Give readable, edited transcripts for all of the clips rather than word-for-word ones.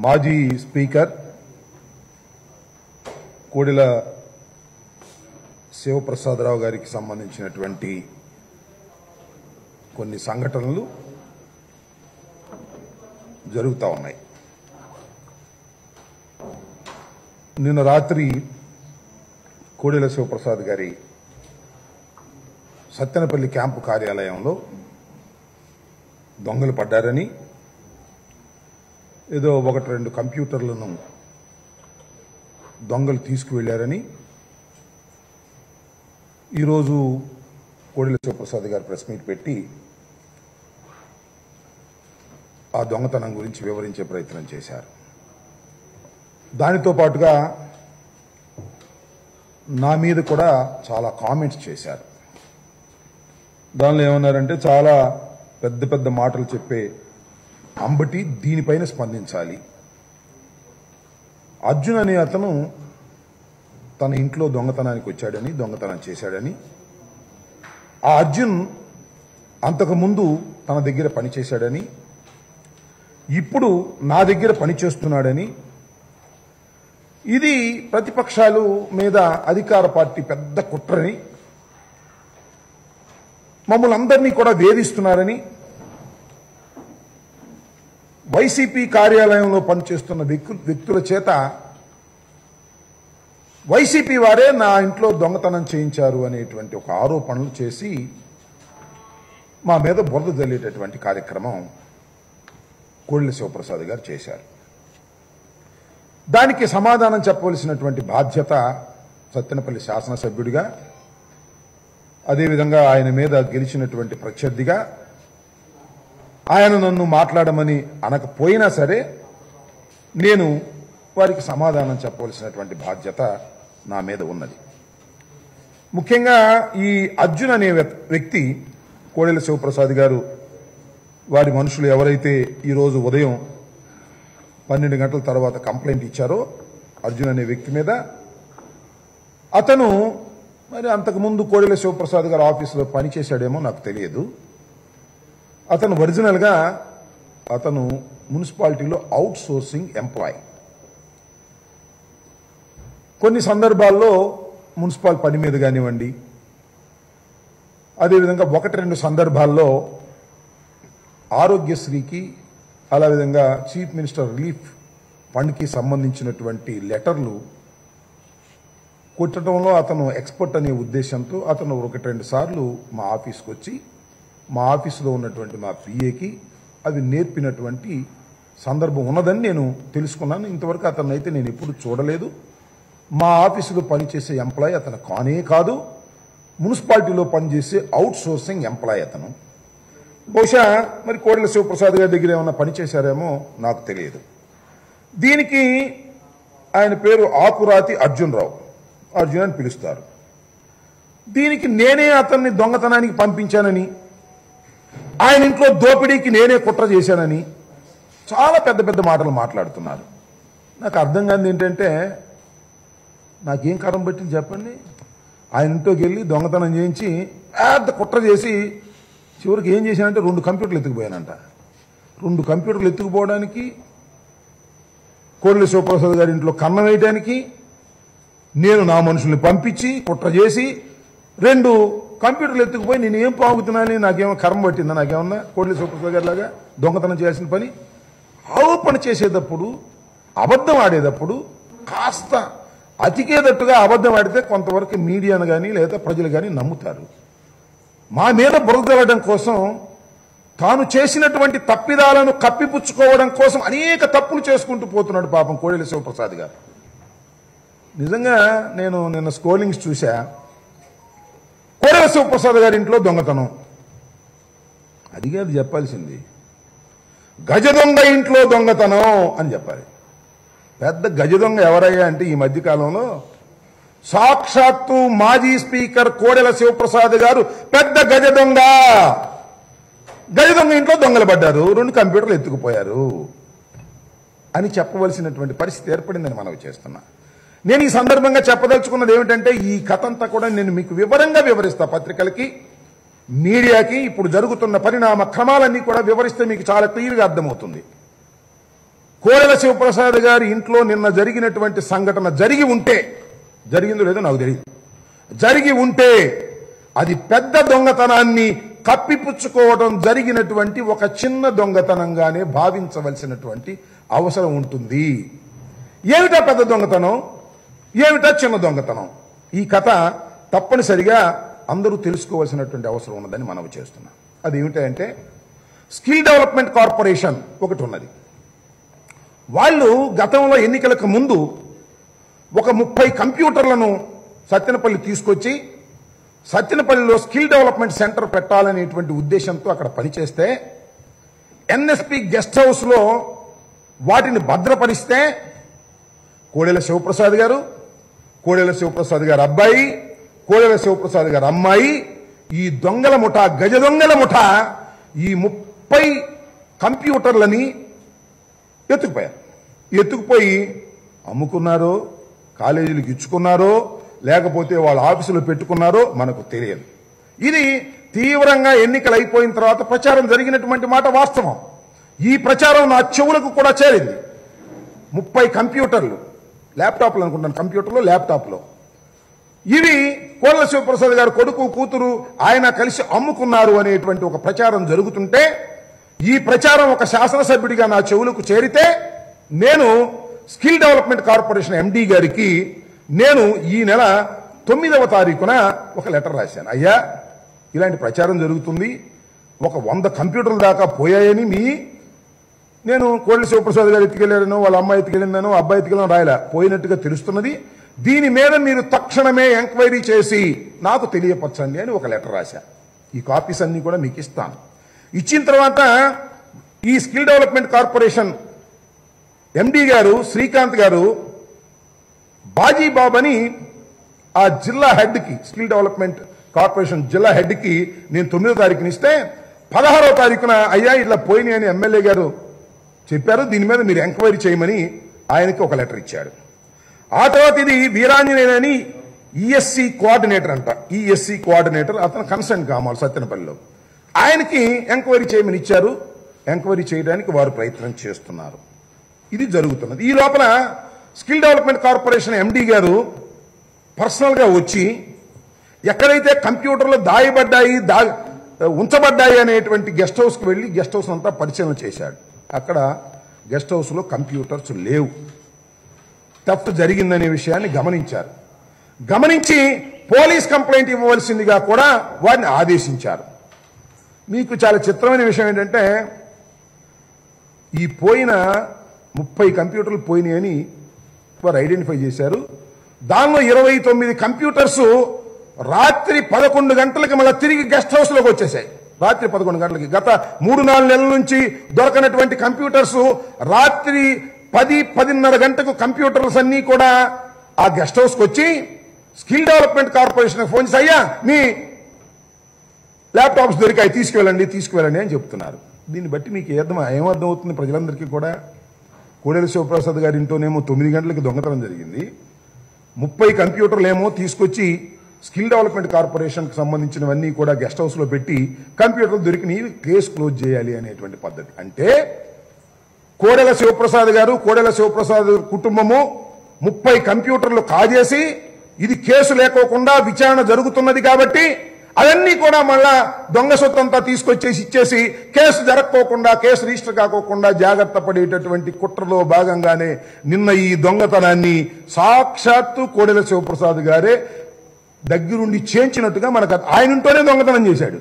మాజీ స్పీకర్ కోడెల శివప్రసాదరావు గారికి సంబంధించినటువంటి కొన్ని సంఘటనలు జరుగుతూ ఉన్నాయి. నిన్న రాత్రి కోడెల శివప్రసాద్ గారి సత్తెనపల్లి క్యాంపు కార్యాలయంలో దొంగలు పడ్డారని, ఏదో ఒకటి రెండు కంప్యూటర్లను దొంగలు తీసుకువెళ్లారని ఈరోజు కోడెల శివప్రసాద్ గారు ప్రెస్ మీట్ పెట్టి ఆ దొంగతనం గురించి వివరించే ప్రయత్నం చేశారు. దానితో పాటుగా నా మీద కూడా చాలా కామెంట్స్ చేశారు. దానిలో ఏమన్నారంటే, చాలా పెద్ద పెద్ద మాటలు చెప్పే అంబటి దీనిపైన స్పందించాలి. అర్జున్ అనే అతను తన ఇంట్లో దొంగతనానికి వచ్చాడని, దొంగతనం చేశాడని, ఆ అర్జున్ అంతకుముందు తన దగ్గర పనిచేశాడని, ఇప్పుడు నా దగ్గర పనిచేస్తున్నాడని, ఇది ప్రతిపక్షాలు మీద అధికార పార్టీ పెద్ద కుట్రని, మమ్మల్ని అందరినీ కూడా వేధిస్తున్నారని, వైసీపీ కార్యాలయంలో పనిచేస్తున్న వ్యక్తుల చేత వైసీపీ వారే నా ఇంట్లో దొంగతనం చేయించారు అనేటువంటి ఒక ఆరోపణలు చేసి మా మీద బురద జల్లేటటువంటి కార్యక్రమం కోడెల శివప్రసాద్ గారు చేశారు. దానికి సమాధానం చెప్పవలసినటువంటి బాధ్యత సత్తెనపల్లి శాసనసభ్యుడిగా, అదేవిధంగా ఆయన మీద గెలిచినటువంటి ప్రత్యర్థిగా, ఆయన నన్ను మాట్లాడమని అనకపోయినా సరే నేను వారికి సమాధానం చెప్పవలసినటువంటి బాధ్యత నా మీద ఉన్నది. ముఖ్యంగా ఈ అర్జున్ అనే వ్యక్తి, కోడెల శివప్రసాద్ గారు వారి మనుషులు ఎవరైతే ఈరోజు ఉదయం 12 గంటల తర్వాత కంప్లైంట్ ఇచ్చారో అర్జున్ అనే వ్యక్తి మీద, అతను మరి అంతకుముందు కోడెల శివప్రసాద్ గారు ఆఫీసులో పనిచేశాడేమో నాకు తెలియదు. అతను ఒరిజినల్గా అతను మున్సిపాలిటీలో అవుట్ సోర్సింగ్ ఎంప్లాయ్. కొన్ని సందర్భాల్లో మున్సిపల్ పని మీద కానివ్వండి, అదేవిధంగా 1-2 సందర్భాల్లో ఆరోగ్యశ్రీకి, అలా విధంగా చీఫ్ మినిస్టర్ రిలీఫ్ ఫండ్కి సంబంధించినటువంటి లెటర్లు కొట్టడంలో అతను ఎక్స్పర్ట్ అనే ఉద్దేశంతో అతను 1-2 సార్లు మా ఆఫీస్కి వచ్చి మా ఆఫీసులో ఉన్నటువంటి మా పిఏకి అవి నేర్పినటువంటి సందర్భం ఉన్నదని నేను తెలుసుకున్నాను. ఇంతవరకు అతను అయితే నేను ఎప్పుడు చూడలేదు. మా ఆఫీసులో పనిచేసే ఎంప్లాయ్ అతను కానే కాదు, మున్సిపాలిటీలో పనిచేసే అవుట్ సోర్సింగ్ ఎంప్లాయ్ అతను. బహుశా మరి కోడెల శివప్రసాద్ గారి దగ్గర ఏమన్నా పనిచేశారేమో నాకు తెలియదు. దీనికి ఆయన పేరు ఆకురాతి అర్జున్ అని పిలుస్తారు. దీనికి నేనే అతన్ని దొంగతనానికి పంపించానని, ఆయన ఇంట్లో దోపిడీకి నేనే కుట్ర చేశానని చాలా పెద్ద పెద్ద మాటలు మాట్లాడుతున్నారు. నాకు అర్థం కాదు ఏంటంటే, నాకేం కారం పట్టింది చెప్పండి. ఆయన ఇంట్లోకి వెళ్ళి దొంగతనం చేయించి పెద్ద కుట్ర చేసి చివరికి ఏం చేశానంటే 2 కంప్యూటర్లు ఎత్తుకుపోయానంట. 2 కంప్యూటర్లు ఎత్తుకుపోవడానికి, కోడెల శివప్రసాద్ గారి ఇంట్లో కన్నం వేయడానికి నేను నా మనుషుల్ని పంపించి కుట్ర చేసి 2 కంప్యూటర్లు ఎత్తుకుపోయి నేను ఏం పాగుతున్నానని నాకేమో కర్మ పట్టిందా? నాకేమన్నా కోడెల శివప్రసాద్ గారి లాగా దొంగతనం చేయాల్సిన పని? ఆరోపణ చేసేటప్పుడు, అబద్ధం ఆడేటప్పుడు కాస్త అతికేదట్టుగా అబద్ధం ఆడితే కొంతవరకు మీడియాను కానీ లేదా ప్రజలు కానీ నమ్ముతారు. మా మీద బురదలడం కోసం, తాను చేసినటువంటి తప్పిదాలను కప్పిపుచ్చుకోవడం కోసం అనేక తప్పులు చేసుకుంటూ పోతున్నాడు పాపం కోడెల శివప్రసాద్ గారు. నిజంగా నేను నిన్న స్క్రోలింగ్స్ చూసా. కోడెల శివప్రసాద్ గారి ఇంట్లో దొంగతనం అది కాదు చెప్పాల్సింది, గజ దొంగ ఇంట్లో దొంగతనం అని చెప్పాలి. పెద్ద గజ దొంగ ఎవరయ్యా అంటే ఈ మధ్యకాలంలో సాక్షాత్తు మాజీ స్పీకర్ కోడెల శివప్రసాద్ గారు పెద్ద గజ దొంగ. గజ దొంగ ఇంట్లో దొంగలు పడ్డారు, 2 కంప్యూటర్లు ఎత్తుకుపోయారు అని చెప్పవలసినటువంటి పరిస్థితి ఏర్పడిందని మనవి చేస్తున్నా. నేను ఈ సందర్భంగా చెప్పదలుచుకున్నది ఏమిటంటే, ఈ కథ అంతా కూడా నేను మీకు వివరంగా వివరిస్తా. పత్రికలకి, మీడియాకి ఇప్పుడు జరుగుతున్న పరిణామ క్రమాలన్నీ కూడా వివరిస్తే మీకు చాలా క్లియర్గా అర్థమవుతుంది. కోడెల శివప్రసాద్ గారి ఇంట్లో నిన్న జరిగినటువంటి సంఘటన జరిగి ఉంటే, జరిగిందో లేదో నాకు తెలియదు, జరిగి ఉంటే అది పెద్ద దొంగతనాన్ని కప్పిపుచ్చుకోవడం జరిగినటువంటి ఒక చిన్న దొంగతనంగానే భావించవలసినటువంటి అవసరం ఉంటుంది. ఏమిటా పెద్ద దొంగతనం, ఏమిటా చిన్న దొంగతనం? ఈ కథ తప్పనిసరిగా అందరూ తెలుసుకోవాల్సినటువంటి అవసరం ఉన్నదని మనవి చేస్తున్నాం. అది ఏమిటంటే, స్కిల్ డెవలప్మెంట్ కార్పొరేషన్ ఒకటి ఉన్నది. వాళ్ళు గతంలో ఎన్నికలకు ముందు ఒక 30 కంప్యూటర్లను సత్తెనపల్లి తీసుకొచ్చి సత్తెనపల్లిలో స్కిల్ డెవలప్మెంట్ సెంటర్ పెట్టాలనేటువంటి ఉద్దేశంతో అక్కడ పనిచేస్తే ఎన్ఎస్పి గెస్ట్ హౌస్ లో వాటిని భద్రపరిస్తే కోడెల శివప్రసాద్ గారు, కోడెల శివప్రసాద్ గారి అబ్బాయి, కోడెల శివప్రసాద్ గారి అమ్మాయి, ఈ దొంగల ముఠా, గజ దొంగల ముఠా ఈ 30 కంప్యూటర్లని ఎత్తుకుపోయి అమ్ముకున్నారో, కాలేజీలకు ఇచ్చుకున్నారో, లేకపోతే వాళ్ళ ఆఫీసులో పెట్టుకున్నారో మనకు తెలియదు. ఇది తీవ్రంగా ఎన్నికలు అయిపోయిన తర్వాత ప్రచారం జరిగినటువంటి మాట వాస్తవం. ఈ ప్రచారం నా చెవులకు కూడా చేరింది. 30 కంప్యూటర్లు, ల్యాప్టాప్లు అనుకుంటాను, కంప్యూటర్లో ల్యాప్టాప్లో ఇవి కోడెల శివప్రసాద్ గారు కొడుకు కూతురు ఆయన కలిసి అమ్ముకున్నారు అనేటువంటి ఒక ప్రచారం జరుగుతుంటే, ఈ ప్రచారం ఒక శాసనసభ్యుడిగా నా చెవులకు చేరితే నేను స్కిల్ డెవలప్మెంట్ కార్పొరేషన్ ఎండి గారికి నేను ఈ నెల 9వ తారీఖున ఒక లెటర్ రాశాను. అయ్యా, ఇలాంటి ప్రచారం జరుగుతుంది, ఒక 100 కంప్యూటర్ల దాకా పోయాయని నేను కోడెల శివప్రసాద్ గారు ఎత్తుకెళ్లారనో, వాళ్ళ అమ్మాయి ఎత్తుకెళ్ళిందనో, అబ్బాయి ఎత్తుకెళ్ళిన రాయలా, పోయినట్టుగా తెలుస్తున్నది. దీని మీద మీరు తక్షణమే ఎంక్వైరీ చేసి నాకు తెలియపరచండి అని ఒక లెటర్ రాశా. ఈ కాపీస్ అన్ని కూడా మీకు ఇస్తాను. ఇచ్చిన తర్వాత ఈ స్కిల్ డెవలప్మెంట్ కార్పొరేషన్ ఎండి గారు శ్రీకాంత్ గారు బాజీబాబు అని ఆ జిల్లా హెడ్ కి, స్కిల్ డెవలప్మెంట్ కార్పొరేషన్ జిల్లా హెడ్ కి నేను 9వ తారీఖున ఇస్తే 16వ తారీఖున అయ్యా ఇట్లా పోయినాయి అని ఎమ్మెల్యే గారు చెప్పారు, దీని మీద మీరు ఎంక్వైరీ చేయమని ఆయనకి ఒక లెటర్ ఇచ్చాడు. ఆ తర్వాత ఇది వీరాంజనేయని ఈఎస్సీ కోఆర్డినేటర్ అంట, ఈఎస్సీ కోఆర్డినేటర్, అతను కన్సర్న్ కామాలి సత్తెనపల్లిలో, ఆయనకి ఎంక్వైరీ చేయమని ఇచ్చారు. ఎంక్వైరీ చేయడానికి వారు ప్రయత్నం చేస్తున్నారు. ఇది జరుగుతున్నది. ఈ లోపల స్కిల్ డెవలప్మెంట్ కార్పొరేషన్ ఎండి గారు పర్సనల్ గా వచ్చి ఎక్కడైతే కంప్యూటర్లు ఉంచబడ్డాయి అనేటువంటి గెస్ట్ హౌస్ కి వెళ్లి గెస్ట్ హౌస్ అంతా పరిశీలన చేశాడు. అక్కడ గెస్ట్ హౌస్ లో కంప్యూటర్స్ లేవు, థెఫ్ట్ జరిగిందనే విషయాన్ని గమనించారు. గమనించి పోలీస్ కంప్లైంట్ ఇవ్వవలసిందిగా కూడా వారిని ఆదేశించారు. మీకు చాలా చిత్రమైన విషయం ఏంటంటే, ఈ పోయిన 30 కంప్యూటర్లు పోయినాయని వారు ఐడెంటిఫై చేశారు. దానిలో 29 కంప్యూటర్స్ రాత్రి 11 గంటలకి మళ్ళీ తిరిగి గెస్ట్ హౌస్ లోకి వచ్చేసాయి. రాత్రి 11 గంటలకి. గత 3-4 నెలల నుంచి దొరకనటువంటి కంప్యూటర్స్ రాత్రి 10-10:30 గంటకు కంప్యూటర్స్ అన్ని కూడా ఆ గెస్ట్ హౌస్ కి వచ్చి స్కిల్ డెవలప్మెంట్ కార్పొరేషన్ ఫోన్ చేసి అయ్యా మీ ల్యాప్టాప్స్ దొరికాయి, తీసుకువెళ్ళండి అని చెప్తున్నారు. దీన్ని బట్టి మీకు ఏమర్థం అవుతుంది ప్రజలందరికీ కూడా? కోడెల శివప్రసాద్ గారి ఇంట్లోనేమో 9 గంటలకి దొంగతనం జరిగింది, 30 కంప్యూటర్లు ఏమో తీసుకొచ్చి స్కిల్ డెవలప్మెంట్ కార్పొరేషన్ కి సంబంధించినవన్నీ కూడా గెస్ట్ హౌస్ లో పెట్టి కంప్యూటర్లు దొరికినవి కేసు క్లోజ్ చేయాలి అనేటువంటి పద్ధతి. అంటే కోడెల శివప్రసాద్ గారు, కోడెల శివప్రసాద్ కుటుంబము 30 కంప్యూటర్లు కాజేసి ఇది కేసు లేకోకుండా విచారణ జరుగుతున్నది కాబట్టి అవన్నీ కూడా మళ్ళా దొంగ సొత్తంతా తీసుకొచ్చేసి ఇచ్చేసి కేసు జరగకోకుండా, కేసు రిజిస్టర్ కాకోకుండా జాగ్రత్త పడేటటువంటి కుట్రలో భాగంగానే నిన్న ఈ దొంగతనాన్ని సాక్షాత్తు కోడెల శివప్రసాద్ గారే దగ్గరుండి చేయించినట్టుగా మనకు ఆయన ఇంట్లోనే దొంగతనం చేశాడు.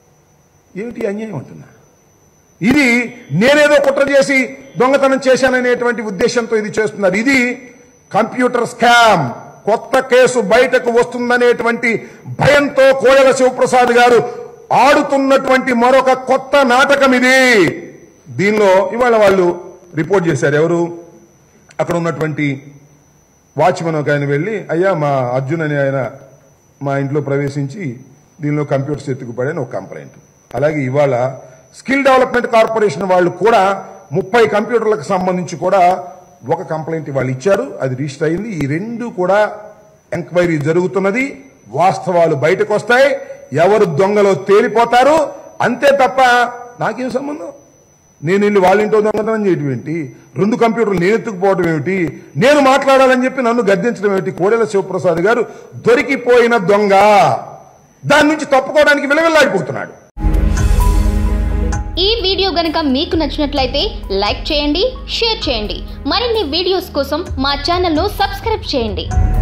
ఏమిటి అన్యాయం అంటున్నా? ఇది నేనేదో కుట్ర చేసి దొంగతనం చేశాననేటువంటి ఉద్దేశంతో ఇది చేస్తున్నారు. ఇది కంప్యూటర్ స్కామ్. కొత్త కేసు బయటకు వస్తుందనేటువంటి భయంతో కోడెల శివప్రసాద్ గారు ఆడుతున్నటువంటి మరొక కొత్త నాటకం ఇది. దీనిలో ఇవాళ వాళ్ళు రిపోర్ట్ చేశారు. ఎవరు? అక్కడ ఉన్నటువంటి వాచ్మెన్ ఒక ఆయన వెళ్లి, అయ్యా మా అర్జున్ అని ఆయన మా ఇంట్లో ప్రవేశించి దీనిలో కంప్యూటర్స్ ఎత్తుకుపడని ఒక కంప్లైంట్. అలాగే ఇవాళ స్కిల్ డెవలప్మెంట్ కార్పొరేషన్ వాళ్ళు కూడా 30 కంప్యూటర్లకు సంబంధించి కూడా ఒక కంప్లైంట్ వాళ్ళు ఇచ్చారు, అది రిజిస్టర్ అయింది. ఈ రెండు కూడా ఎంక్వైరీ జరుగుతున్నది, వాస్తవాలు బయటకు వస్తాయి, ఎవరు దొంగలో తేలిపోతారు. అంతే తప్ప నాకేం సంబంధం? నేను వెళ్ళి వాళ్ళ ఇంట్లో దొంగతనం చేయడం ఏంటి, 2 కంప్యూటర్లు నేను ఎత్తుకుపోవడం ఏమిటి, నేను మాట్లాడాలని చెప్పి నన్ను గద్దించడం ఏమిటి? కోడెల శివప్రసాద్ గారు దొరికిపోయిన దొంగ, దాని నుంచి తప్పుకోవడానికి విలవిల్లాడిపోతున్నాడు. ఈ వీడియో గనుక మీకు నచ్చినట్లయితే లైక్ చేయండి, షేర్ చేయండి. మరిన్ని వీడియోస్ కోసం మా ఛానల్ను సబ్స్క్రైబ్ చేయండి.